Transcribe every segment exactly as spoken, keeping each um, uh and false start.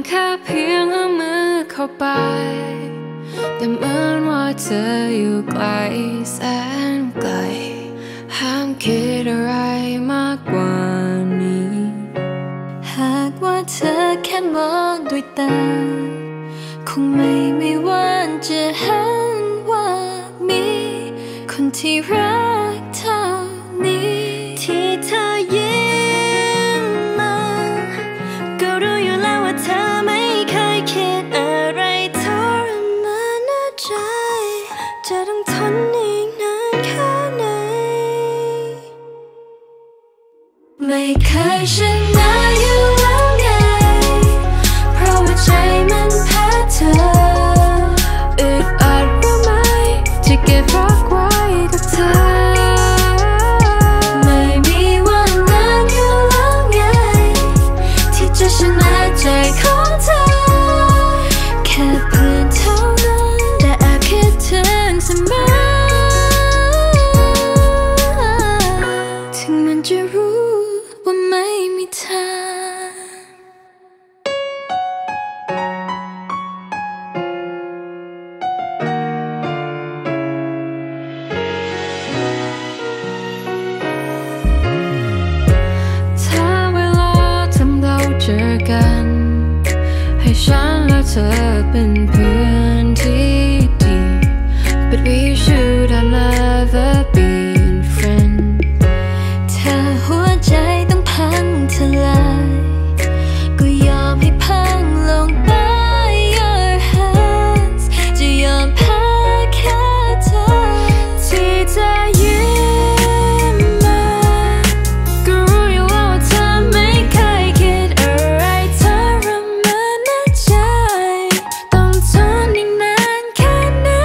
แค่เพียงเอามือเข้าไปแต่เหมือนว่าเธออยู่ไกลแสนไกลห้ามคิดอะไรมากกว่านี้หากว่าเธอแค่มองด้วยตาคงไม่มีวันจะเห็นว่ามีคนที่รักเท่านี้ที่เธอยิ้มมาก็รู้อยู่แล้วว่าเธอไม่เคยคิดอะไรทรมานในใจจะต้องทนอีกนานแค่ไหนไม่เคยชนะอยู่แล้วไงเพราะว่าใจมันแพ้เธออึดอัดรู้ไหมที่เก็บรักไว้กับเธอไม่มีวันนั้นอยู่แล้วไงที่จะชนะใจของเธอแค่เพื่อนเท่านั้นแต่แอบคิดถึงเสมอถึงมันจะรู้ว่าไม่มีทางถ้าเวลาทำเราเจอกันให้ฉันและเธอเป็นเพื่อนที่ดี But we should have never been friends ถ้าหัวใจต้องพังทลายก็ยอมให้พังลง by your hands จะยอมแพ้แค่เธอที่จะยิ้มมาก็รู้อยู่ว่าเธอไม่เคยคิดอะไรทรมานในใจต้องทนอีกนานแค่ไหน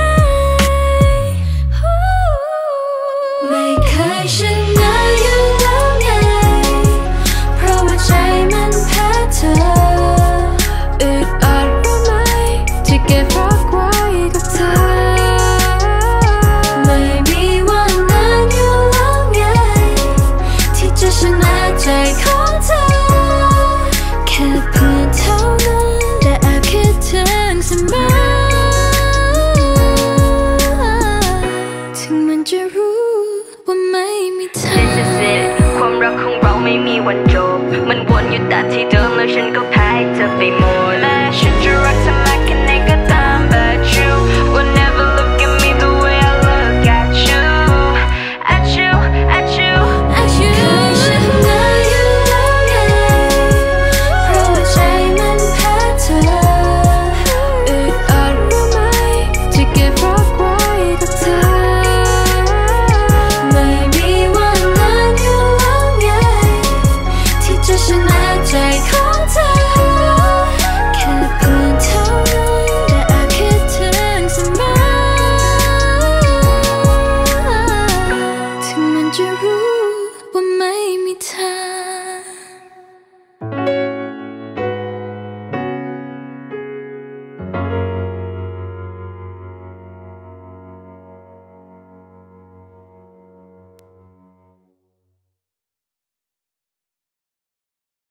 ไม่เคยชนะอยู่แล้วไงเพราะว่าใจมันแพ้เธออึดอัดรู้ไหมที่เก็บรักไว้กับเธอไม่มีวันนั้นอยู่แล้วไงที่จะชนะใจของเธอแค่เพื่อนเท่านั้นแต่แอบคิดถึงเสมอถึงมันจะรู้ว่าไม่มีทาง This is it ความรักของเราไม่มีวันจบมันวนอยู่แต่ที่เดิมแล้วฉันก็แพ้เธอไปหมด